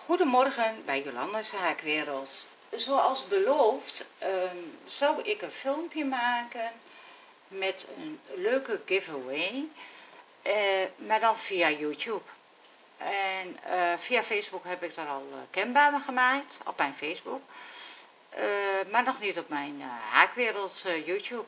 Goedemorgen bij Jolanda's Haakwereld. Zoals beloofd zou ik een filmpje maken met een leuke giveaway, maar dan via YouTube. En via Facebook heb ik daar al kenbaar gemaakt, op mijn Facebook, maar nog niet op mijn Haakwereld YouTube.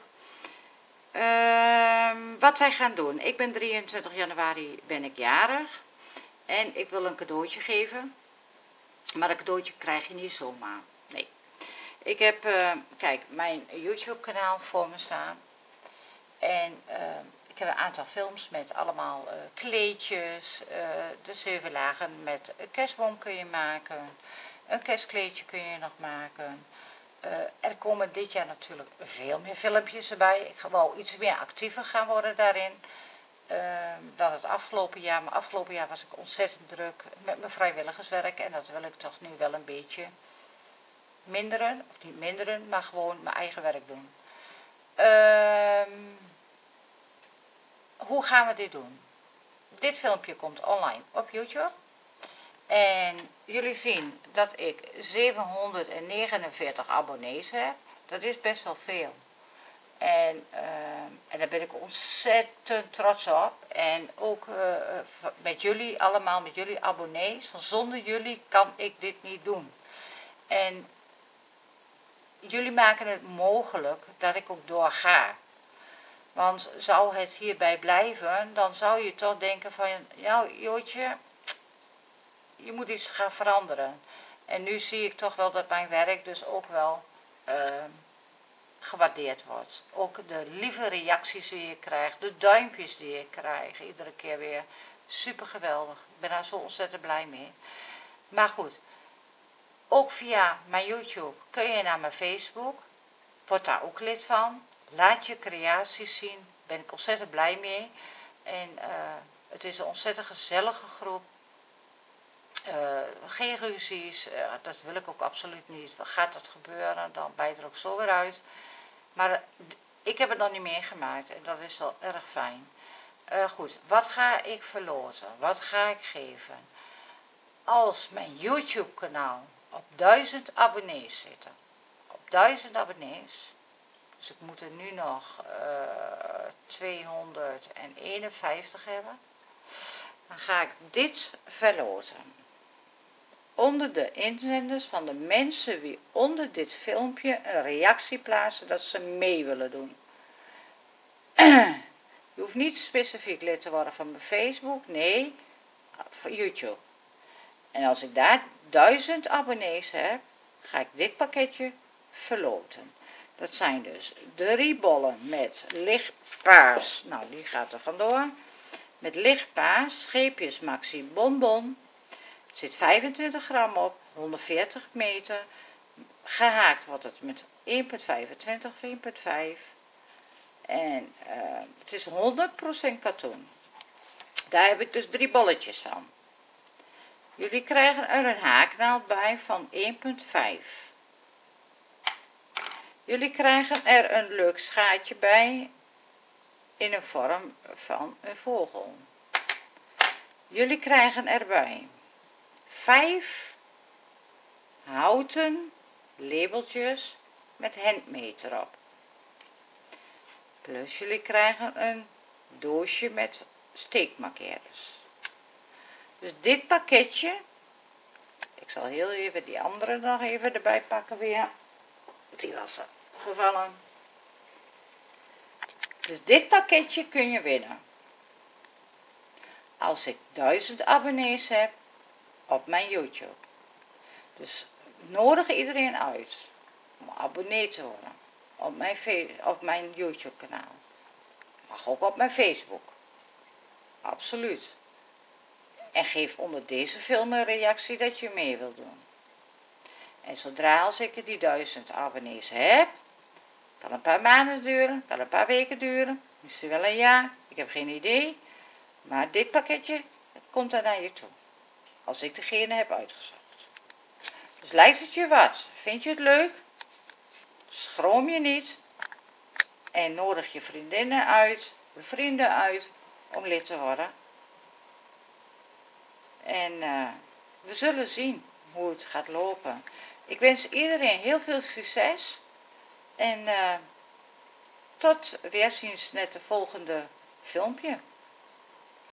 Wat wij gaan doen, ik ben 23 januari ben ik jarig en ik wil een cadeautje geven. Maar dat cadeautje krijg je niet zomaar. Nee. Ik heb, kijk, mijn YouTube kanaal voor me staan. En ik heb een aantal films met allemaal kleedjes. De 7 lagen met een kerstboom kun je maken. Een kerstkleedje kun je nog maken. Er komen dit jaar natuurlijk veel meer filmpjes erbij. Ik ga wel iets meer actiever gaan worden daarin. Dan het afgelopen jaar. Maar afgelopen jaar was ik ontzettend druk met mijn vrijwilligerswerk. En dat wil ik toch nu wel een beetje minderen. Of niet minderen, maar gewoon mijn eigen werk doen. Hoe gaan we dit doen? Dit filmpje komt online op YouTube. En jullie zien dat ik 749 abonnees heb. Dat is best wel veel. En daar ben ik ontzettend trots op. En ook met jullie allemaal, met jullie abonnees. Want zonder jullie kan ik dit niet doen. En jullie maken het mogelijk dat ik ook doorga. Want zou het hierbij blijven, dan zou je toch denken van, ja Jootje, je moet iets gaan veranderen. En nu zie ik toch wel dat mijn werk dus ook wel gewaardeerd wordt. Ook de lieve reacties die je krijgt, de duimpjes die je krijgt, iedere keer weer. Super geweldig. Ik ben daar zo ontzettend blij mee. Maar goed, ook via mijn YouTube kun je naar mijn Facebook. Word daar ook lid van. Laat je creaties zien. Ben ik ontzettend blij mee. En het is een ontzettend gezellige groep. Geen ruzies. Dat wil ik ook absoluut niet. Gaat dat gebeuren, dan ben je er ook zo weer uit. Maar ik heb het nog niet meegemaakt en dat is wel erg fijn. Goed, wat ga ik verloten? Wat ga ik geven? Als mijn YouTube kanaal op 1000 abonnees zit. Op 1000 abonnees. Dus ik moet er nu nog 251 hebben. Dan ga ik dit verloten. Onder de inzenders van de mensen die onder dit filmpje een reactie plaatsen dat ze mee willen doen. Je hoeft niet specifiek lid te worden van mijn Facebook, nee, van YouTube. En als ik daar 1000 abonnees heb, ga ik dit pakketje verloten. Dat zijn dus 3 bollen met lichtpaars, nou die gaat er vandoor, met lichtpaars, scheepjes Maxi bonbon. Er zit 25 gram op, 140 meter. Gehaakt wordt het met 1,25 of 1,5. En het is 100% katoen. Daar heb ik dus 3 bolletjes van. Jullie krijgen er een haaknaald bij van 1,5. Jullie krijgen er een leuk schaartje bij in een vorm van een vogel. Jullie krijgen erbij 5 houten labeltjes met handmate erop. Plus jullie krijgen een doosje met steekmarkeerders. Dus dit pakketje, ik zal heel even die andere nog even erbij pakken weer. Die was er gevallen. Dus dit pakketje kun je winnen. Als ik 1000 abonnees heb op mijn YouTube. Dus nodig iedereen uit om abonnee te worden op mijn YouTube kanaal. Mag ook op mijn Facebook. Absoluut. En geef onder deze film een reactie dat je mee wilt doen. En zodra als ik die 1000 abonnees heb, kan een paar maanden duren, kan een paar weken duren, misschien wel een jaar, ik heb geen idee. Maar dit pakketje komt dan naar je toe. Als ik degene heb uitgezocht. Dus lijkt het je wat? Vind je het leuk? Schroom je niet. En nodig je vriendinnen uit, vrienden uit, om lid te worden. En we zullen zien hoe het gaat lopen. Ik wens iedereen heel veel succes. En tot weerziens met de volgende filmpje.